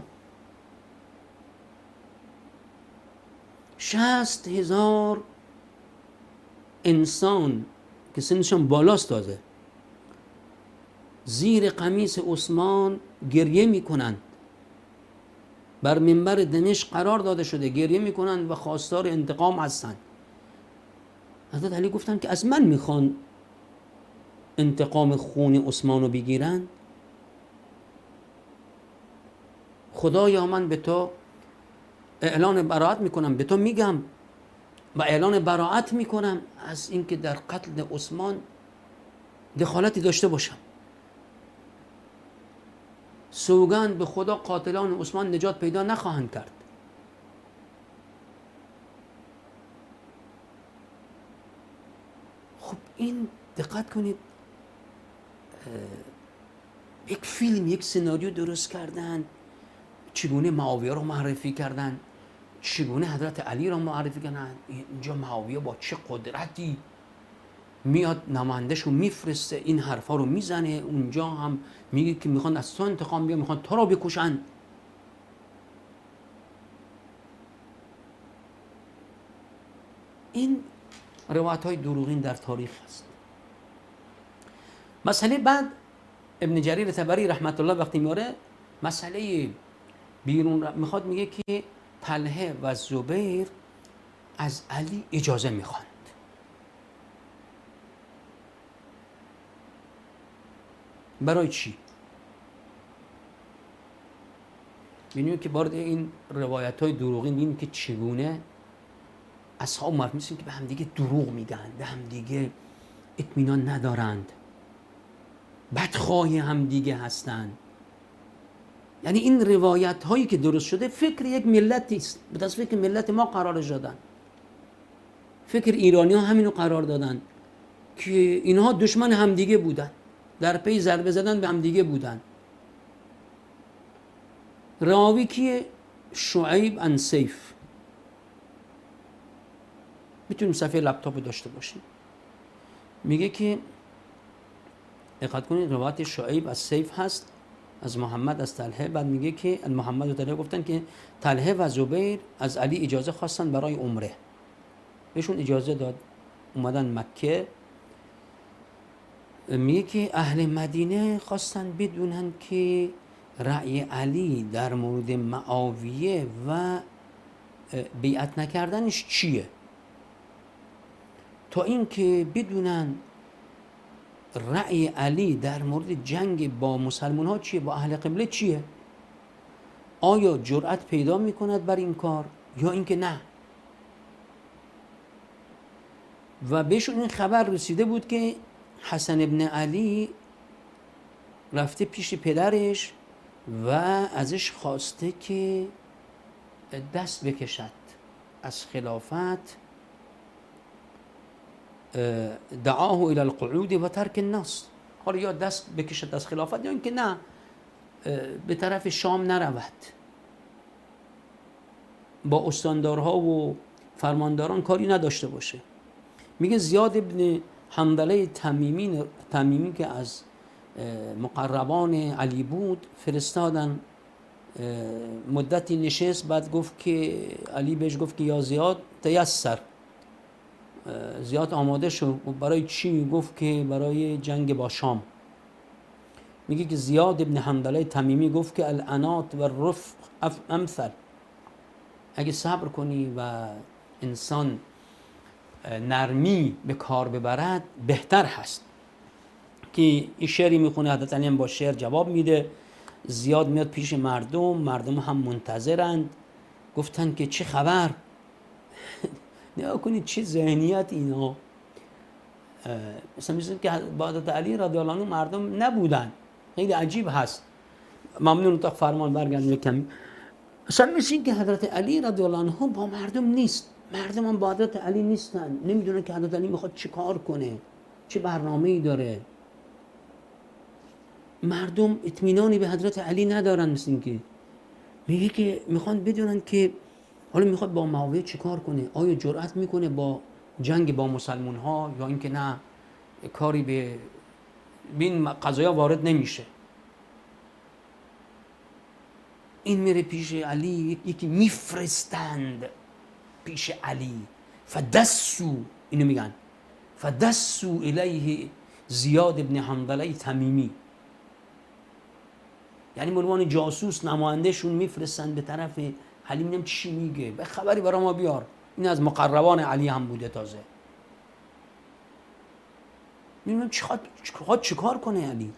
60,000 انسان که سنشان بالاست تازه زیر قمیص عثمان گریه میکنند، بر منبر دمشق قرار داده شده، گریه میکنند و خواستار انتقام هستند. حضرت علی گفتن که از من میخوان انتقام خون عثمان رو بگیرن؟ خدایا من به تو اعلان براءت میکنم، به تو میگم و اعلان براءت میکنم از اینکه در قتل عثمان دخالتی داشته باشم. سوگند به خدا قاتلان عثمان نجات پیدا نخواهند کرد. خب این دقت کنید، یک فیلم، یک سناریو درست کردن، چگونه معاویه رو معرفی کردن، چگونه حضرت علی رو معرفی کردن. اینجا معاویه با چه قدرتی میاد نمایندش رو میفرسته، این حرفا رو میزنه. اونجا هم میگه که میخوان از تو انتقام بیان، میخوان تو رو بکشن. این روایت های دروغین در تاریخ هست. مسئله بعد ابن جریر طبری رحمت الله وقتی میاره مسئله بیرون میخواد، میگه که طلحه و زبیر از علی اجازه میخوان. برای چی؟ ببینید که وارد این روایت های دروغین ببینید که چگونه اصحاب معرف میسین که به همدیگه دروغ میگن، به همدیگه اطمینان ندارند، بدخواه همدیگه هستند. یعنی این روایت هایی که درست شده فکر یک ملتی است، به دست فکر ملت ما قرار دادن. فکر ایرانی ها همینو قرار دادن که اینها دشمن همدیگه بودن، در پی ضربه زدن به همدیگه بودن. راوی کیه؟ شعیب عن سیف. میتونیم صفحه لپتاپ داشته باشیم. میگه که دقت کنید روایت شعیب از سیف هست، از محمد از طلحه. بعد میگه که محمد و طلحه گفتن که طلحه و زبیر از علی اجازه خواستن برای عمره، بهشون اجازه داد اومدن مکه. میگه که اهل مدینه خواستن بدونن که رأی علی در مورد معاویه و بیعت نکردنش چیه، تا اینکه بدونن رأی علی در مورد جنگ با مسلمان ها چیه، با اهل قبله چیه. آیا جرأت پیدا میکند بر این کار یا اینکه نه. و بهشون این خبر رسیده بود که حسن ابن علی رفته پیش پدرش و ازش خواسته که دست بکشد از خلافت، دعاه الى القعود و ترک الناس. حالا یا دست بکشد از خلافت یا اینکه نه، به طرف شام نرود، با استاندارها و فرمانداران کاری نداشته باشه. میگه زیاد ابن حنظله تمیمی که از مقربان علی بود، فرستادن مدتی نشست، بعد گفت که علی بهش گفت که یا زیاد تیسر، زیاد آماده شو. برای چی؟ گفت که برای جنگ با شام. میگه که زیاد ابن حنظله تمیمی گفت که الانات و الرفق امثل، اگه صبر کنی و انسان نرمی به کار ببرد بهتر هست. که این شعری میخونه، حضرت علی با شعر جواب میده. زیاد میاد پیش مردم هم منتظرند. گفتن که چه خبر؟ نگاه کنید چه ذهنیت اینا. مثل که با حضرت علی رضی الله عنه مردم نبودن. خیلی عجیب هست. ممنون تا فرمان برگردیم کمی. مثلا مثل که حضرت علی رضی الله عنه با مردم نیست، مردم هم با حضرت علی نیستن، نمیدونن که حضرت علی میخواد چی کار کنه، چه برنامه‌ای داره. مردم اطمینانی به حضرت علی ندارن. مثل این که میگه که میخوان بدونن که حالا میخواد با معاویه چی کار کنه، آیا جرأت میکنه با جنگ با مسلمان ها یا اینکه نه کاری به این قضایا وارد نمیشه. این میره پیش علی، یکی میفرستند پیش علی، فدسو، اینو میگن فدسو الیه زیاد ابن حنظله تمیمی، یعنی ملوان جاسوس نمایندهشون میفرستند به طرف علی. میگم چی میگه، به خبری برای ما بیار. این از مقربان علی هم بوده تازه. میگم چی کار کنه علی؟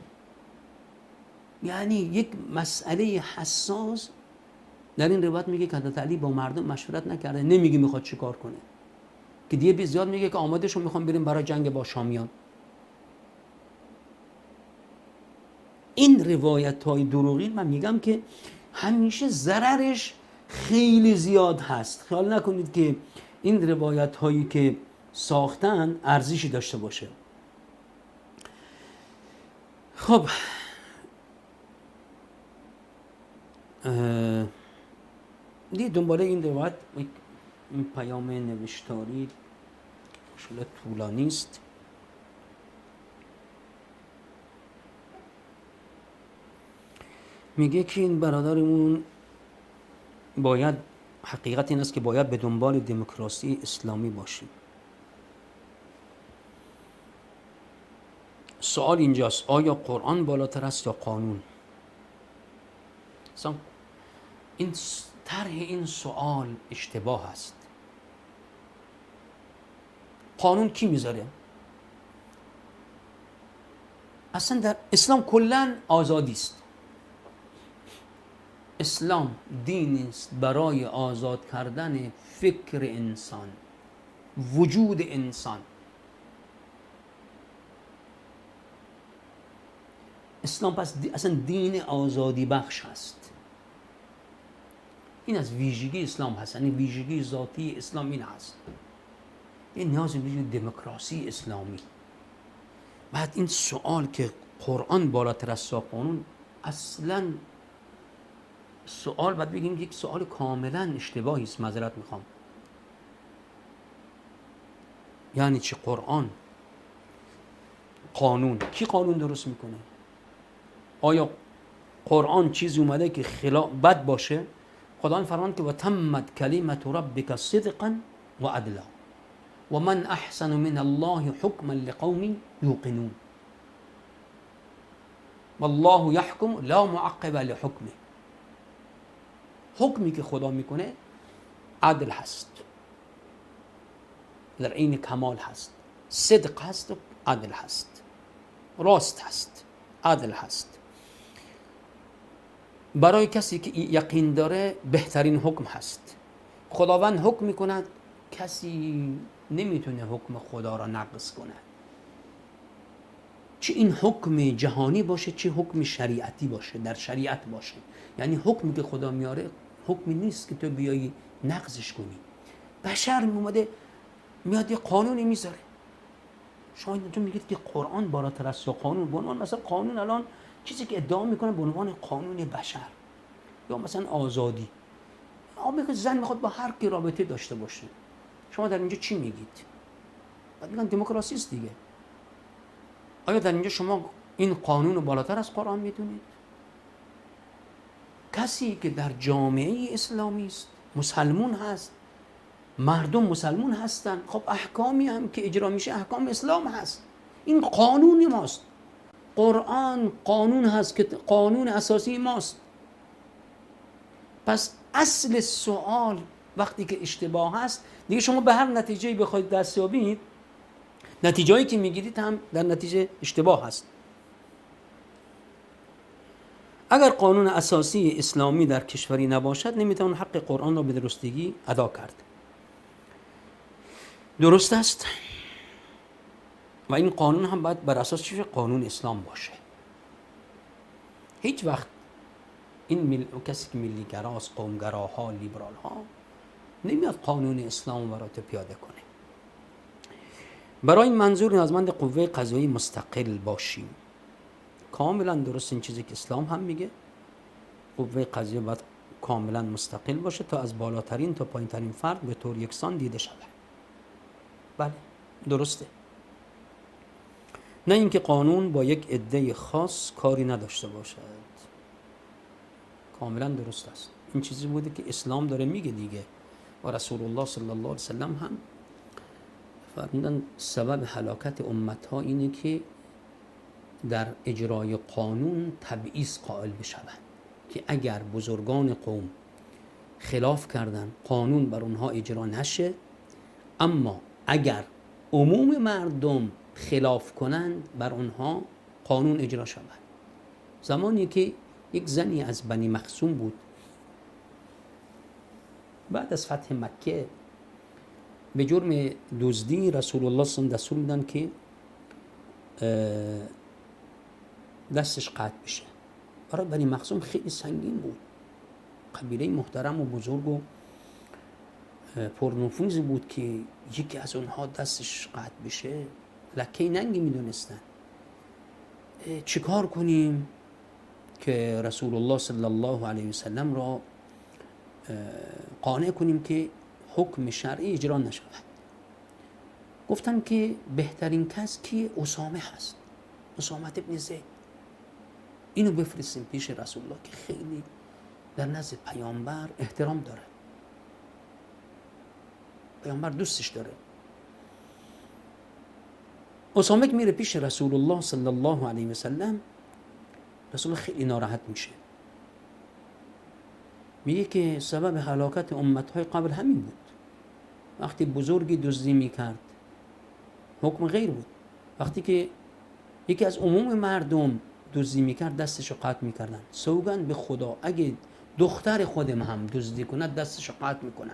یعنی یک مسئله حساس. در این روایت میگه که حضرت علی با مردم مشورت نکرده، نمیگه میخواد چی کار کنه، که دیگه زیاد میگه که آماده شو میخوام بریم برای جنگ با شامیان. این روایت های دروغین من میگم که همیشه ضررش خیلی زیاد هست. خیال نکنید که این روایت هایی که ساختن ارزشی داشته باشه. خب دیگه دنباله این روایت، این پیام نوشتاری شده طولانی است. میگه که این برادرمون باید، حقیقت این است که باید به دنبال دموکراسی اسلامی باشیم. سوال اینجاست، آیا قرآن بالاتر است یا قانون؟ این طرح این سوال اشتباه است. قانون کی میذاره؟ اصلا در اسلام کلن آزادی است. اسلام دینی است برای آزاد کردن فکر انسان، وجود انسان. اسلام پس اصلا دین آزادی بخش هست. این از ویژگی اسلام هست، یعنی ویژگی ذاتی اسلام این هست. این نیاز به دموکراسی اسلامی. بعد این سوال که قرآن بالاتر از قانون، اصلا سوال بعد بگیم یک سوال کاملا اشتباهی است. معذرت میخوام. یعنی چی قرآن؟ قانون کی قانون درست میکنه؟ آیا قرآن چیزی اومده که خلاف بد باشه؟ خداوند فرمان که و تمت کلمت ربک صدقا و عدلا و من احسن من الله حکما لقوم یوقنون. والله یحکم لا معقب لحکمه. حکمی که خدا میکنه عدل هست، در عین کمال هست، صدق هست و عدل هست، راست هست، عدل هست. برای کسی که یقین داره بهترین حکم هست. خداوند حکم میکند، کسی نمیتونه حکم خدا را نقض کنه، چه این حکم جهانی باشه چه حکم شریعتی باشه، در شریعت باشه. یعنی حکمی که خدا میاره حکمی نیست که تو بیایی نقضش کنی. بشر اومده میاد یه قانونی میذاره، شما اینجا میگید که قرآن بالاتر از قانون. به عنوان مثلا قانون الان چیزی که ادعا میکنه به عنوان قانون بشر، یا مثلا آزادی، میگه زن میخواد با هر کی رابطه داشته باشه. شما در اینجا چی میگید؟ بعد میگن دموکراسی است دیگه. آیا در اینجا شما این قانون رو بالاتر از قرآن میدونید؟ کسی که در جامعه اسلامی است، مسلمون هست، مردم مسلمون هستن، خب احکامی هم که اجرا میشه احکام اسلام هست. این قانون ماست. قرآن قانون هست که قانون اساسی ماست. پس اصل سوال وقتی که اشتباه هست دیگه، شما به هر نتیجه‌ای بخواید دست یابید، نتیجه‌ای که میگیرید هم در نتیجه اشتباه هست. اگر قانون اساسی اسلامی در کشوری نباشد نمیتوان حق قرآن را به درستگی ادا کرد. درست است. و این قانون هم باید بر اساس چیه؟ قانون اسلام باشه. هیچ وقت این کسی که ملیگراست، قومگراها، لیبرال ها نمیاد قانون اسلام برات پیاده کنه. برای این منظور نیازمند قوه قضایی مستقل باشیم. کاملا درست این چیزی که اسلام هم میگه، قوه قضاییه باید کاملا مستقل باشه تا از بالاترین تا پایینترین فرد به طور یکسان دیده شود. بله درسته. نه اینکه قانون با یک عده خاص کاری نداشته باشد. کاملا درست است. این چیزی بوده که اسلام داره میگه دیگه، و رسول الله صلی الله علیه وسلم هم فرمودن سبب هلاکت امتها اینه که در اجرای قانون تبعیض قائل بشوند، که اگر بزرگان قوم خلاف کردن قانون بر اونها اجرا نشه، اما اگر عموم مردم خلاف کنند بر اونها قانون اجرا شود. زمانی که یک زنی از بنی مخزوم بود، بعد از فتح مکه به جرم دزدی رسول الله صلی الله علیه و دستور میدن که دستش قطع بشه. برای بنی مخزوم خیلی سنگین بود، قبیله محترم و بزرگ و پرنفوذی بود که یکی از اونها دستش قطع بشه لکه ننگی میدونستن. چیکار کنیم که رسول الله صلی الله علیه و سلم را قانع کنیم که حکم شرعی اجرا نشود؟ گفتن که بهترین کس که اسامه هست، اسامه ابن زید، اینو بفرستیم پیش رسول الله که خیلی در نزد پیامبر احترام داره، پیامبر دوستش داره. اسامه میره پیش رسول الله صلی الله علیه و سلم، رسول الله خیلی ناراحت میشه، میگه که سبب هلاکت امتهای قبل همین بود. وقتی بزرگی دزدی میکرد حکم غیر بود، وقتی که یکی از عموم مردم دزدی میکرد دستشو قطع میکردن. سوگند به خدا اگه دختر خودم هم دزدی کند دستشو قطع میکنم.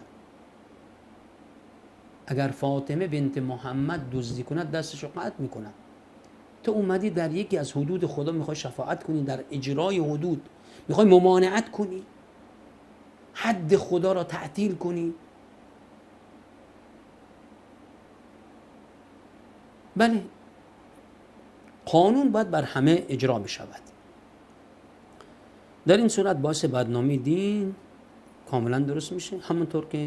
اگر فاطمه بنت محمد دزدی کند دستشو قطع میکنم. تو اومدی در یکی از حدود خدا میخوای شفاعت کنی، در اجرای حدود میخوای ممانعت کنی، حد خدا را تعطیل کنی. بله قانون باید بر همه اجرا بشود. در این صورت باعث بدنامی دین کاملا درست میشه. همونطور که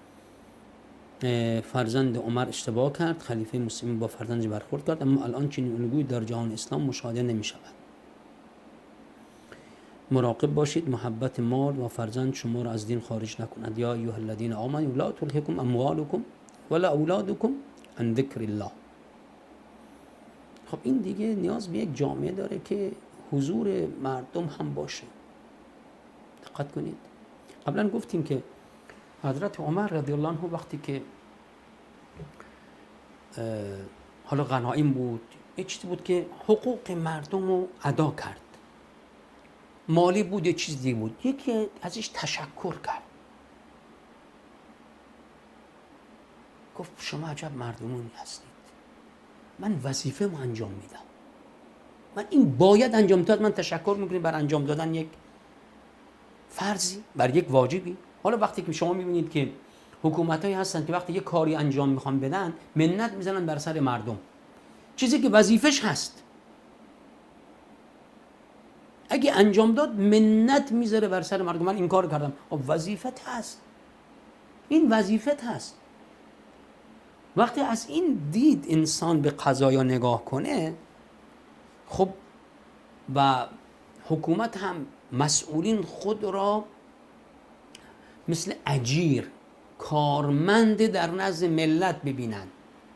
فرزند عمر اشتباه کرد، خلیفه مسلمین با فرزندش برخورد کرد، اما الان چنین الگویی در جهان اسلام مشاهده نمیشود. مراقب باشید محبت مال و فرزند شما را از دین خارج نکند. یا ایها الذین آمنوا لا تلهکم اموالکم ولا اولادکم عن ذکر الله. خب این دیگه نیاز به یک جامعه داره که حضور مردم هم باشه. دقت کنید، قبلا گفتیم که حضرت عمر رضی الله عنه وقتی که حالا غنایم بود، یه چیزی بود که حقوق مردم رو ادا کرد، مالی بود یه چیزی بود، یکی ازش تشکر کرد، گفت شما عجب مردمونی هستید، من وظیفه رو انجام میدم، من این باید انجام داد، من تشکر میکنم بر انجام دادن یک فرضی، بر یک واجبی. حالا وقتی که شما میبینید که حکومتایی هستن که وقتی یک کاری انجام میخوان بدن منت میزنن بر سر مردم، چیزی که وظیفش هست، اگه انجام داد منت میذاره بر سر مردم، من این کار کردم، خب وظیفت هست، این وظیفت هست. وقتی از این دید انسان به قضایا نگاه کنه، خب و حکومت هم مسئولین خود را مثل اجیر، کارمند در نزد ملت ببینند،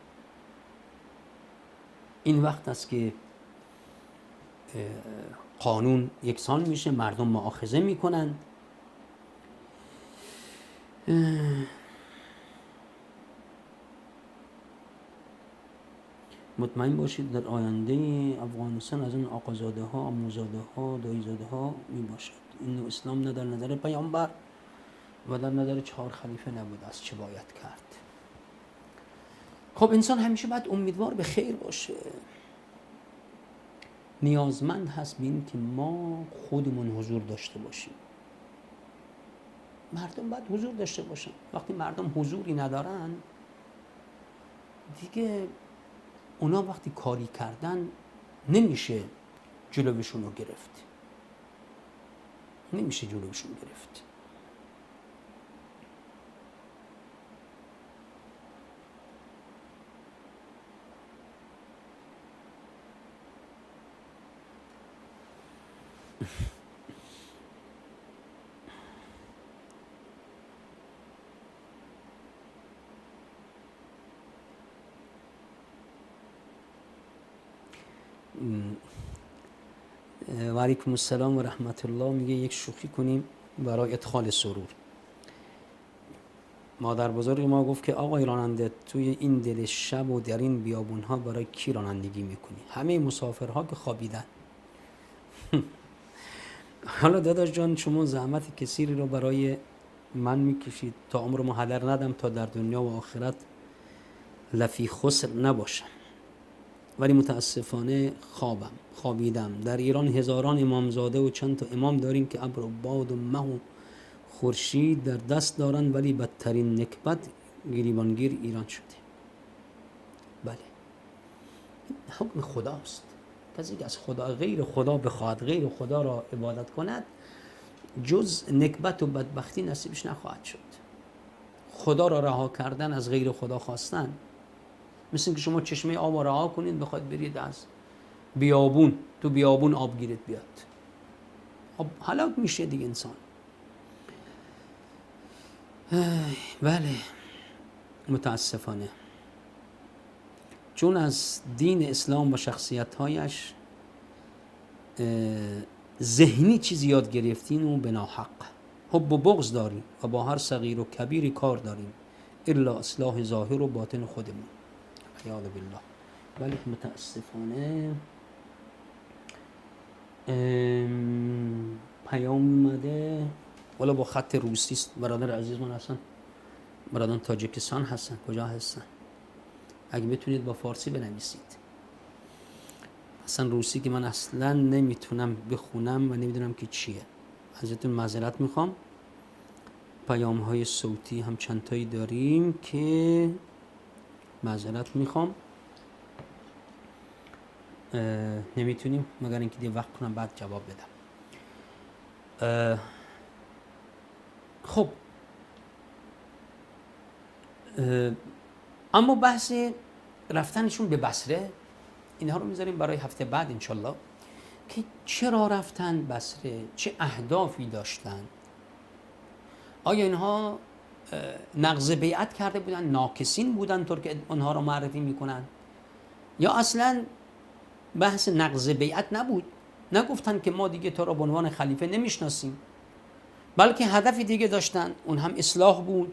این وقت است که قانون یکسان میشه، مردم مؤاخذه میکنند. مطمئن باشید در آینده افغانستان از این آقازاده ها، عموزاده ها، دایزاده ها می باشد. این اسلام نه در نظر پیامبر و در نظر 4 خلیفه نبود از چه باید کرد. خب انسان همیشه باید امیدوار به خیر باشه، نیازمند هست به این که ما خودمون حضور داشته باشیم، مردم باید حضور داشته باشن. وقتی مردم حضوری ندارن دیگه اونا وقتی کاری کردن نمیشه جلوشون رو گرفت، نمیشه جلوشون گرفت. و علیکم السلام و رحمت الله. میگه یک شوخی کنیم برای ادخال سرور. مادر بزرگ ما گفت که آقای راننده توی این دل شب و در این بیابون ها برای کی رانندگی میکنی؟ همه مسافرها که خوابیدن. حالا داداش جان شما زحمت کسی رو برای من میکشید تا عمرمو هدر ندم تا در دنیا و آخرت لفی خسر نباشم، ولی متاسفانه خوابیدم. در ایران هزاران امامزاده و چند تا امام داریم که ابر و باد و مه و خورشید در دست دارن، ولی بدترین نکبت گریبانگیر ایران شده. بله حکم خداست، کسی که از خدا غیر خدا بخواد، غیر خدا را عبادت کند، جز نکبت و بدبختی نصیبش نخواهد شد. خدا را رها کردن، از غیر خدا خواستن، مثل که شما چشمه آب رها کنید بخواید برید از بیابون، تو بیابون آب گیرت بیاد، خب هلاک میشه دیگه انسان. بله متاسفانه، چون از دین اسلام و شخصیت‌هایش ذهنی چیزی یاد گرفتین و به ناحق حب و بغض داریم و با هر صغیر و کبیری کار داریم الا اصلاح ظاهر و باطن خودمون. یاد بالله. ولی متاسفانه پیام اومده، والا با خط روسی است. برادر عزیز من هستن، برادران تاجیکستان هستن، کجا هستن؟ اگه بتونید با فارسی بنویسید. اصلا روسی که من اصلا نمیتونم بخونم و نمیدونم که چیه، ازتون معذرت میخوام. پیام های صوتی هم چند تایی داریم که معذرت میخوام نمیتونیم، مگر اینکه دی وقت کنم بعد جواب بدم. خب اما بحث رفتنشون به بصره اینها رو میذاریم برای هفته بعد انشالله، که چرا رفتن بصره، چه اهدافی داشتن، آیا اینها نقض بیعت کرده بودن، ناکسین بودن طور که اونها رو معرفی میکنن، یا اصلا بحث نقض بیعت نبود، نگفتن که ما دیگه تو را به عنوان خلیفه نمیشناسیم، بلکه هدف دیگه داشتن، اون هم اصلاح بود.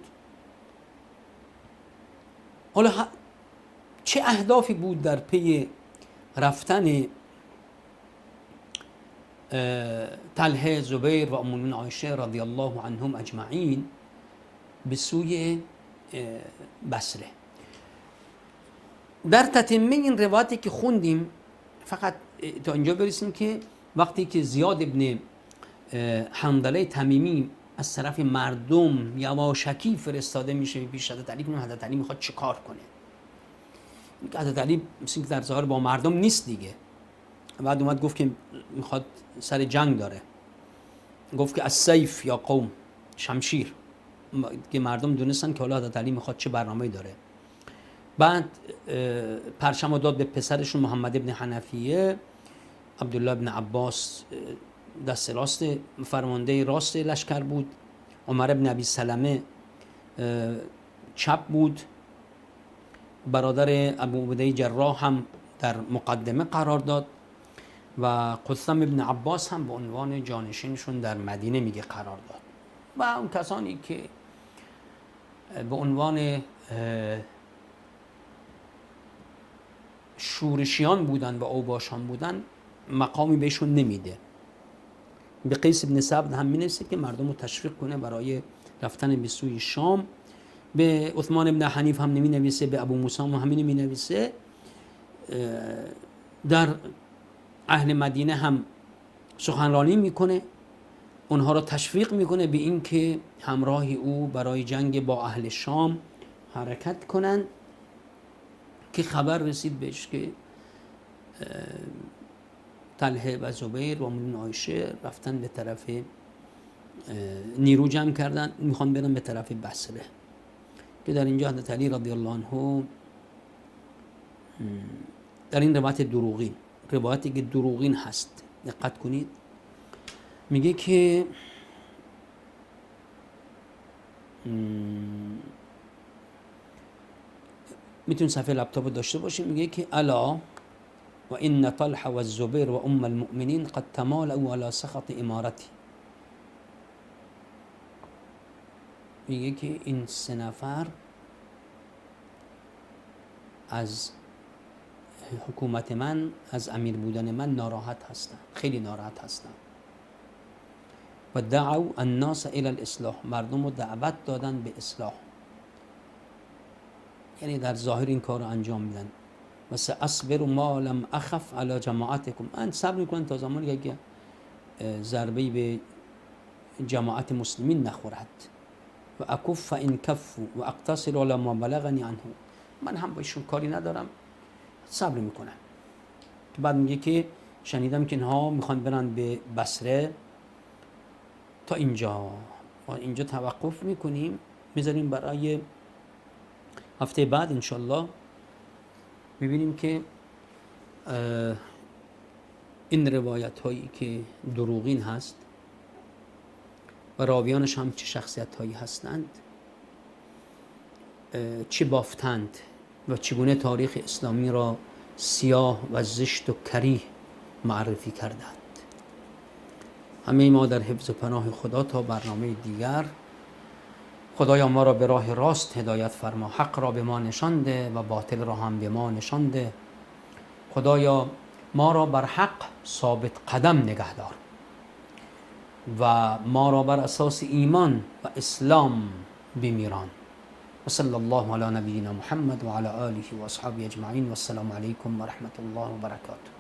حالا چه اهدافی بود در پی رفتن طلحه، زبیر و ام المؤمنین عایشه رضی الله عنهم اجمعین به سوی بصره؟ در تتمه این روایتی که خوندیم فقط تا اینجا برسیم که وقتی که زیاد ابن حنظله تمیمی از طرف مردم یواشکی فرستاده میشه پیش حضرت علی، که حضرت علی میخواد چیکار کنه. حضرت علی مثل که در ظاهر با مردم نیست دیگه. بعد اومد گفت که میخواد سر جنگ داره، گفت که از سیف یا قوم، شمشیر، که مردم دونستن که حالا حضرت علی میخواد چه برنامه‌ای داره. بعد پرچم داد به پسرشون محمد ابن حنفیه. عبدالله ابن عباس دست راست فرمانده راست لشکر بود، عمر ابن ابی سلمه چپ بود، برادر ابو عبیده جراح هم در مقدمه قرار داد و قسم ابن عباس هم به عنوان جانشینشون در مدینه میگه قرار داد. و اون کسانی که به عنوان شورشیان بودن و اوباشان بودن مقامی بهشون نمیده. به قیس ابن سعد هم مینویسه که مردم رو تشویق کنه برای رفتن به سوی شام. به عثمان ابن حنیف هم نمینویسه، به ابو موسی هم همین نمینویسه. در اهل مدینه هم سخنرانی میکنه، اونها را تشویق میکنه به این که همراه او برای جنگ با اهل شام حرکت کنند. که خبر رسید بهش که طلحه و زبیر و ام المؤمنین عایشه رفتن به طرف نیرو جمع کردن، میخوان برن به طرف بصره. که در اینجا حضرت علی رضی الله عنه در این روایت دروغین، روایتی که دروغین هست، دقت کنید، میگه که میتون صفحه لپتاپ داشته باشیم، میگه که الا و ان طلحه و الزبیر و ام المؤمنین قد تمالوا على سخط امارتی. میگه که این سه نفر از حکومت من، از امیر بودن من ناراحت هستن، خیلی ناراحت هستن. و دعوا الناس الى الاصلاح، مردم رو دعوت دادن به اصلاح، یعنی در ظاهر این کار رو انجام میدن. و ساصبر ما لم اخف على جماعتكم، من صبر میکنم تا زمانی که ضربه‌ای به جماعت مسلمین نخورد. و اکف ان کفوا و اقتصر على ما بلغنی عنه، من هم بهشون کاری ندارم، صبر میکنم. که بعد میگه که شنیدم که اینها میخوان برن به بصره. تا اینجا توقف میکنیم، میذاریم برای هفته بعد انشالله میبینیم که این روایت هایی که دروغین هست و راویانش هم چه شخصیت هایی هستند، چه بافتند و چگونه تاریخ اسلامی را سیاه و زشت و کریه معرفی کردند. همه ما در حفظ و پناه خدا تا برنامه دیگر. خدایا ما را به راه راست هدایت فرما، حق را به ما نشان ده و باطل را هم به ما نشان ده. خدایا ما را بر حق ثابت قدم نگه دار و ما را بر اساس ایمان و اسلام بمیران. و صلی الله علی نبینا محمد و علی آله و اصحابه اجمعین و السلام علیکم و رحمت الله و برکاته.